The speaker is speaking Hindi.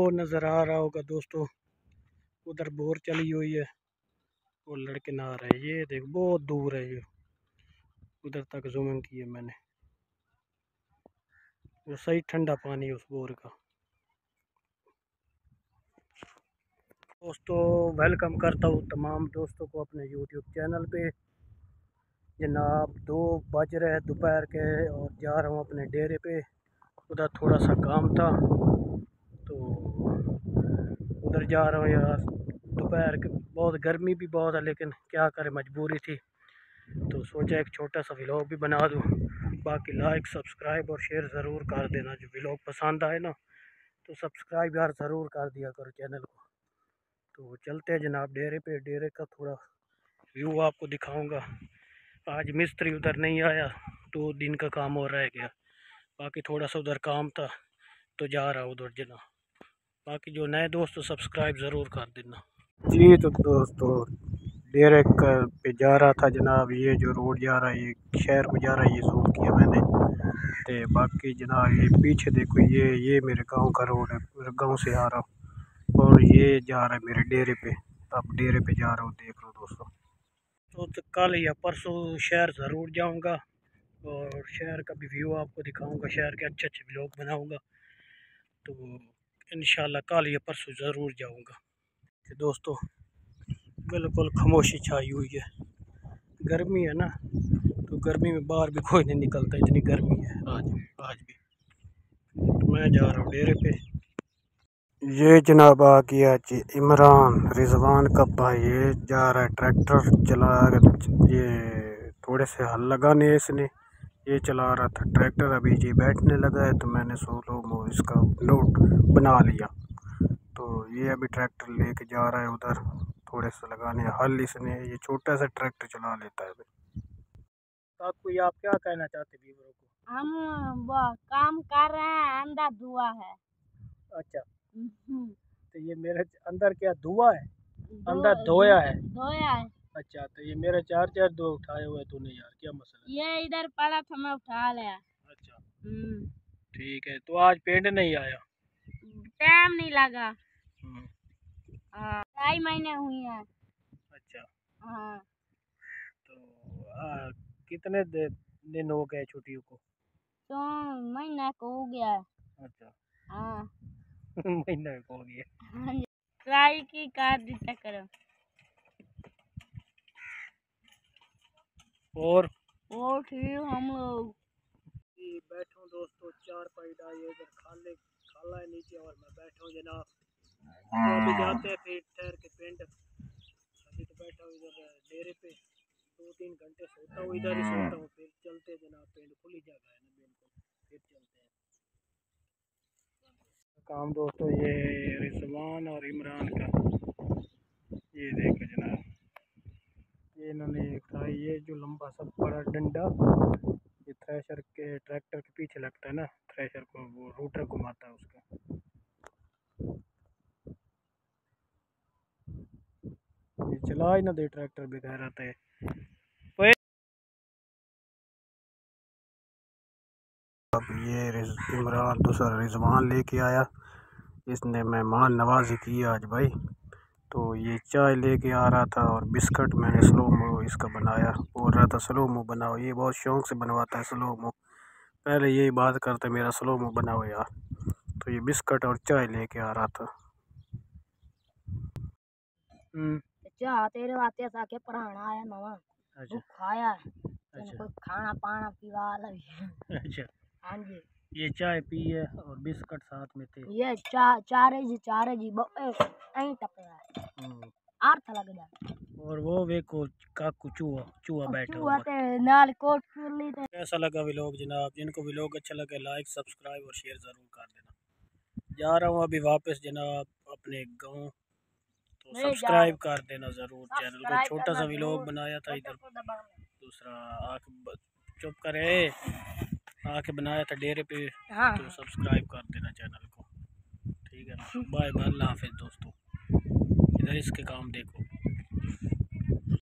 नज़र आ रहा होगा दोस्तों, उधर बोर चली हुई है और लड़के नहा रहे हैं। ये देख बहुत दूर है, ये उधर तक जूमिंग की है मैंने। वो सही ठंडा पानी है उस बोर का। दोस्तों वेलकम करता हूँ तमाम दोस्तों को अपने यूट्यूब चैनल पे। जनाब 2 बज रहे हैं दोपहर के और जा रहा हूँ अपने डेरे पे। उधर थोड़ा सा काम था तो उधर जा रहा हूँ यार। दोपहर के बहुत गर्मी भी बहुत है, लेकिन क्या करें, मजबूरी थी तो सोचा एक छोटा सा व्लॉग भी बना दूँ। बाकी लाइक सब्सक्राइब और शेयर ज़रूर कर देना। जो व्लॉग पसंद आए ना तो सब्सक्राइब यार ज़रूर कर दिया करो चैनल को। तो चलते हैं जनाब डेरे पे। डेरे का थोड़ा व्यू आपको दिखाऊंगा। आज मिस्त्री उधर नहीं आया, 2 दिन का काम और रह गया। बाकी थोड़ा सा उधर काम था तो जा रहा उधर जना। बाकी जो नए दोस्त सब्सक्राइब ज़रूर कर देना जी। तो दोस्तों डेरे पे जा रहा था जनाब। ये जो रोड जा रहा है ये शहर को जा रहा है, ये जूम किया मैंने। तो बाकी जनाब ये पीछे देखो, ये मेरे गांव का रोड है। मेरे गांव से आ रहा हूँ और ये जा रहा है मेरे डेरे पे। अब डेरे पे जा रहा हूँ, देख लो दोस्तों। तो कल या परसों शहर ज़रूर जाऊँगा और शहर का भी व्यू आपको दिखाऊंगा। शहर के अच्छे अच्छे व्लॉग बनाऊंगा। तो इंशाल्लाह कल या परसों ज़रूर जाऊंगा। तो दोस्तों बिल्कुल खामोशी छाई हुई है। गर्मी है ना, तो गर्मी में बाहर भी कोई नहीं निकलता, इतनी गर्मी है आज भी। तो मैं जा रहा हूँ डेरे पे। ये जनाब आ गया जी इमरान रिजवान का भाई। ये जा रहा है ट्रैक्टर चला। ये थोड़े से हल लगाने इसने, ये चला रहा था ट्रैक्टर। अभी जी बैठने लगा है तो मैंने सोलो इसका नोट बना लिया। तो ये अभी ट्रैक्टर लेके जा रहा है उधर थोड़े से लगाने हल इसने। ये छोटा सा ट्रैक्टर चला लेता है। आपको ये आप क्या कहना चाहते व्यूअरों को? हम वो काम कर रहे हैं, अंदर धुआं है। अच्छा, तो ये मेरे अंदर क्या धुआं है? अंदर धोया है। अच्छा, तो ये मेरे चार्जर 2 उठाए हुए तूने यार, क्या मसला? ये इधर पड़ा था, मैं उठा लिया। अच्छा ठीक है। तो आज पेंट नहीं आया? टाइम नहीं लगा। 2.5 महीने हुई है। अच्छा हाँ। तो कितने दिन हो गए छुट्टियों को? तो महीना को हो गया। अच्छा हाँ महीना हो गया। हाँ जी। ट्राई की कर दी करो। और ठीक हम लोग बैठा हूँ दोस्तों। 4 पैदा ये इधर खाला है नीचे और मैं बैठा हूँ जनाब। तो अभी जाते हैं फिर ठहर के पिंड। अभी तो बैठा हूँ इधर डेरे पे, 2-3 घंटे सोता हूँ, इधर ही सोता हूँ। फिर चलते जनाब, पिंड खुली जगह है ना बिल्कुल। फिर चलते हैं काम दोस्तों। ये रिजवान और इमरान का, ये देखो जनाब, ये इन्होंने खाई। ये जो लंबा सा बड़ा डंडा, ये थ्रेशर के ट्रैक्टर के पीछे लगता है ना, थ्रेशर को वो रोटर घुमाता है उसका। ये चला ही ना दे ट्रैक्टर बेकार आता है। अब ये इमरान दूसरा रिजवान लेके आया। इसने मेहमान नवाजी की आज भाई। तो ये चाय लेके आ रहा था और बिस्किट। मैंने स्लो मो इसका बनाया, बोल रहा था स्लो मो बनाओ। ये बहुत शौक से बनवाता है स्लो मो। पहले यही बात करते मेरा स्लो मो बनाओ यार। तो ये बिस्किट और चाय लेके आ रहा था। चाह तेरे वास्ते साके पढ़ाना आया मामा। अच्छा खाया अच्छा खाना पाना पीवा अच्छा। हाँ जी। ये चाय पी है और बिस्किट साथ में थे। ये चारे जी ऐं टप रहा है। अर्थ लग जाए। और वो वेको काकू चूहा चूहा बैठा हुआ। नाल कोट ली थे। कैसा लगा व्लॉग जनाब? जिनको व्लॉग अच्छा लगे लाइक सब्सक्राइब और शेयर ज़रूर कर देना। जा रहा हूँ अभी वापस जनाब अपने गांव। तो सब्सक्राइब कर देना ज़रूर चैनल को। छोटा सा व्लॉग बनाया था इधर। दूसरा आके चुप करे, आके बनाया था डेरे पे। हाँ। तो सब्सक्राइब कर देना चैनल को, ठीक है ना? बाय बाय, अल्लाह हाफिज़ दोस्तों। इधर इसके काम देखो।